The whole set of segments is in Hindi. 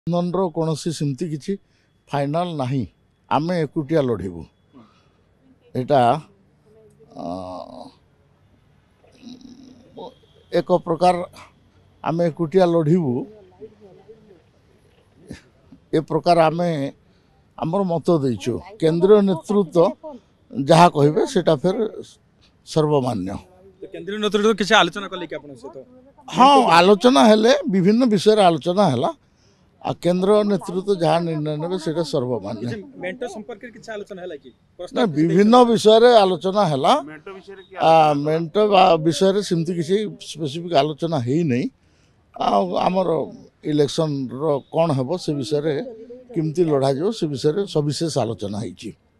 गठबंधन कौन सेमती किसी फाइनाल नहीं आम एकुटिया लड़ू यहाँ एक प्रकार आम एकुटिया लड़ू ए प्रकार आम आमर मत देचु केंद्रीय नेतृत्व जहाँ कहे सेटा फिर सर्वमान्य केंद्रीय नेतृत्व किसी आलोचना कले कि आपन सहित हाँ आलोचना हेले विभिन्न विषय आलोचना है आ केंद्र नेतृत्व जहाँ निर्णय ने सेटा सर्वमान्य मेंटो संपर्क किसी आलोचना है कि ना विभिन्न विषय आलोचना है मेंटो विषय सेमती किसी स्पेसिफिक आलोचना है नहीं आमर इलेक्शन रो कौन है से विषय किमती लड़ा जो से विषय सविशेष आलोचना है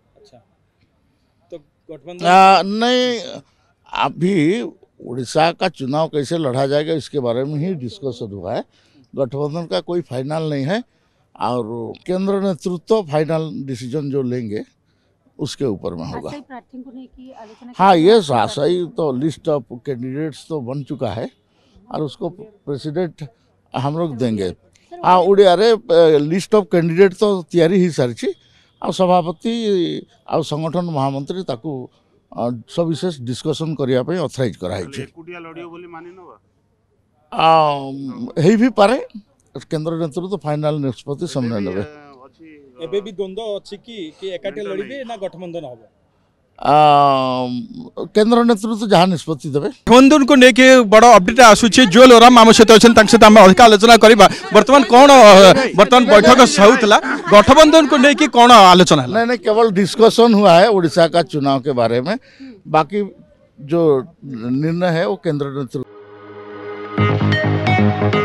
तो गठबंधन नहीं अभी उड़ीसा का चुनाव कैसे लड़ा जाएगा इसके बारे में ही डिस्कशन हुआ है। गठबंधन का कोई फाइनल नहीं है और केंद्र नेतृत्व फाइनल डिसीजन जो लेंगे उसके ऊपर में होगा। हाँ ये आशाई तो लिस्ट ऑफ कैंडिडेट्स तो बन चुका है और उसको प्रेसिडेंट हम लोग देंगे। हाँ उड़िया लिस्ट ऑफ कैंडिडेट तो तैयारी ही सारी आ सभापति आ संगठन महामंत्री ताकू सविशेष डिस्कसन करने ऑथराइज कराई भी पारे केंद्र नेतृत्व फाइनल निष्पत्ति सामने नेबे एबे भी द्वंद्व अछि कि एकाटे लड़िबे ना गठबंधन होबो केंद्र नेतृत्व जहाँ निष्पत्ति देवे गठबंधन को लेके बड़ अपडेट आसुचे जुएल ओराम आम सहित अच्छे सहित अधिक आलोचना करवा बर्तमान कौन बर्तमान बैठक सहुला गठबंधन को लेके कौन आलोचना है? नहीं केवल डिस्कशन हुआ है उड़ीसा का चुनाव के बारे में बाकी जो निर्णय है वो केंद्र नेतृत्व